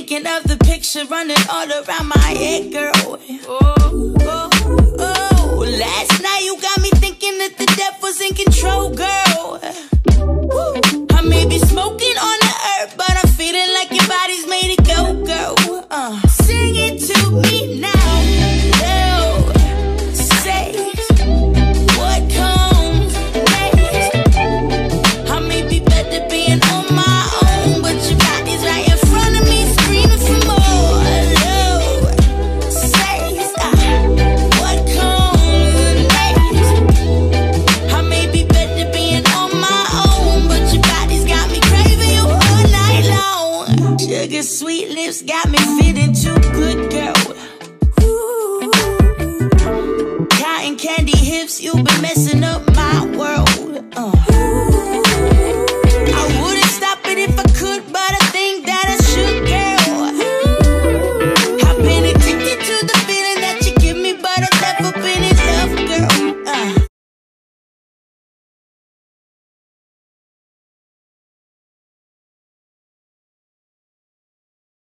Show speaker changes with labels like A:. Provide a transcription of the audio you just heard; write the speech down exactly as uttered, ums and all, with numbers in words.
A: Thinking of the picture running all around my head, girl. Oh, oh, oh. Last night you got me thinking that the devil's in control, girl. I may be smoking on the earth, but I'm feeling like your body's made it go, girl. Uh, sing it to me now. No, say what comes next. I may be better being on my own, but your body's right in front of me, screaming for more. No, say what comes next. I may be better being on my own, but your body's got me craving you all night long. Sugar sweet lips got me feeling too good, girl. Ooh. Cotton candy hips, you've been messing up